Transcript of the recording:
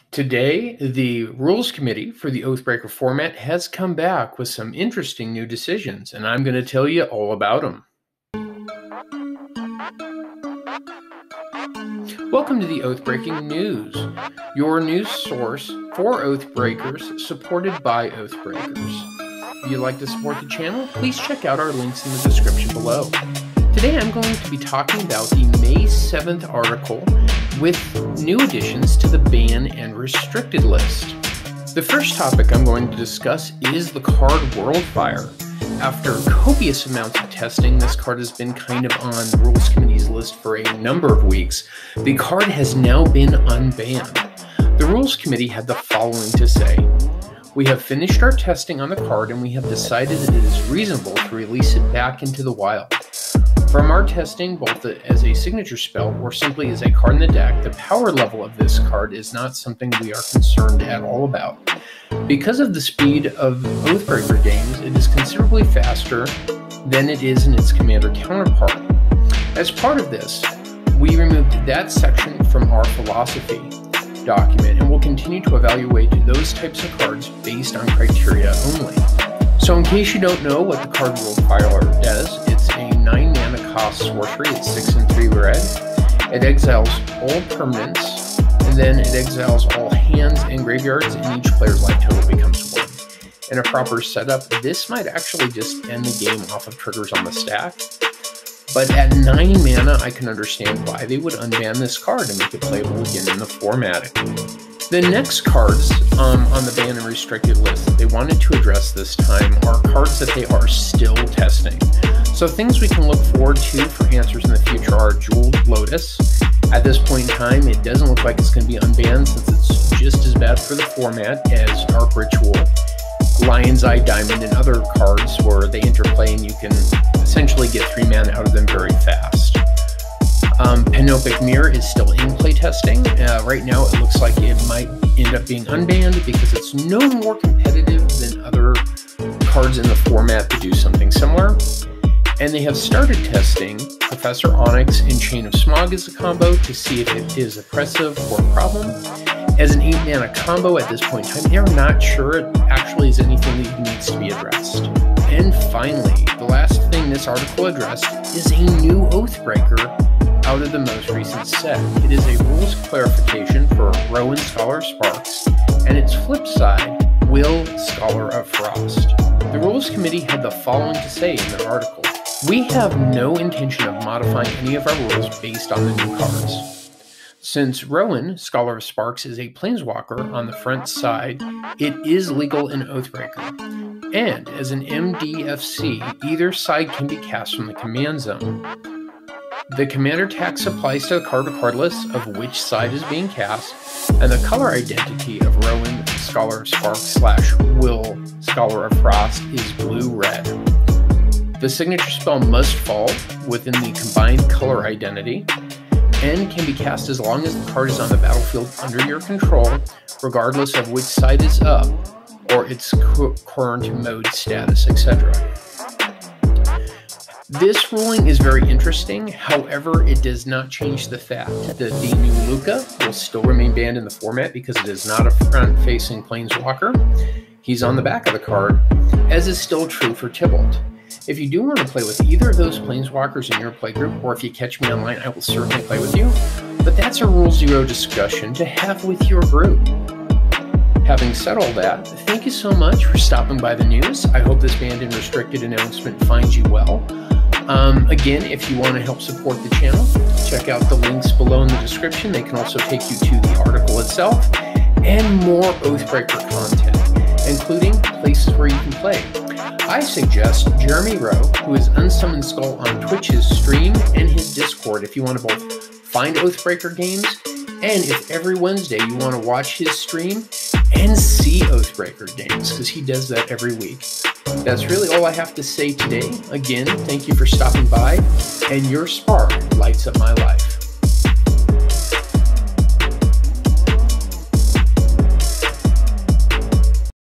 Today, the Rules Committee for the Oathbreaker format has come back with some interesting new decisions, and I'm going to tell you all about them. Welcome to the Oathbreaking News, your news source for Oathbreakers, supported by Oathbreakers. If you'd like to support the channel, please check out our links in the description below. Today I'm going to be talking about the May 7th article with new additions to the ban and restricted list. The first topic I'm going to discuss is the card Worldfire. After copious amounts of testing, this card has been kind of on the Rules Committee's list for a number of weeks. The card has now been unbanned. The Rules Committee had the following to say: "We have finished our testing on the card and we have decided that it is reasonable to release it back into the wild. From our testing, both as a signature spell or simply as a card in the deck, the power level of this card is not something we are concerned at all about. Because of the speed of Oathbreaker games, it is considerably faster than it is in its Commander counterpart. As part of this, we removed that section from our philosophy document and will continue to evaluate those types of cards based on criteria only." So in case you don't know what the card Worldfire does, it's a 9 mana cost sorcery. It's 6 and 3 red. It exiles all permanents, and then it exiles all hands and graveyards, and each player's life total becomes 1. In a proper setup, this might actually just end the game off of triggers on the stack. But at 9 mana, I can understand why they would unban this card and make it playable again in the format. The next cards on the ban and restricted list that they wanted to address this time are cards that they are still testing. So things we can look forward to for answers in the future are Jeweled Lotus. At this point in time, it doesn't look like it's going to be unbanned since it's just as bad for the format as Dark Ritual, Lion's Eye Diamond, and other cards where they interplay and you can essentially get 3 mana out of them very fast. Panopic Mirror is still in playtesting. Right now it looks like it might end up being unbanned because it's no more competitive than other cards in the format that do something similar. And they have started testing Professor Onyx and Chain of Smog as a combo to see if it is oppressive or a problem. As an 8 mana combo at this point in time, they're not sure it actually is anything that needs to be addressed. And finally, the last thing this article addressed is a new Oathbreaker out of the most recent set. It is a rules clarification for Rowan, Scholar of Sparks, and its flip side, Will, Scholar of Frost. The Rules Committee had the following to say in their article: "We have no intention of modifying any of our rules based on the new cards. Since Rowan, Scholar of Sparks, is a planeswalker on the front side, it is legal in Oathbreaker. And as an MDFC, either side can be cast from the command zone. The commander tax applies to the card regardless of which side is being cast, and the color identity of Rowan, Scholar of Sparks / Will, Scholar of Frost is blue-red. The signature spell must fall within the combined color identity and can be cast as long as the card is on the battlefield under your control, regardless of which side is up or its current mode status, etc." This ruling is very interesting. However, it does not change the fact that the new Lukka will still remain banned in the format because it is not a front-facing planeswalker. He's on the back of the card, as is still true for Tibalt. If you do want to play with either of those planeswalkers in your playgroup, or if you catch me online, I will certainly play with you. But that's a Rule Zero discussion to have with your group. Having said all that, thank you so much for stopping by the news. I hope this banned and restricted announcement finds you well. Again, if you want to help support the channel, check out the links below in the description. They can also take you to the article itself and more Oathbreaker content, including places where you can play. I suggest Jeremy Rowe, who is Unsummoned Skull on Twitch's stream and his Discord, if you want to both find Oathbreaker games, and if every Wednesday you want to watch his stream and see Oathbreaker games, because he does that every week. That's really all I have to say today. Again, thank you for stopping by, and your spark lights up my life.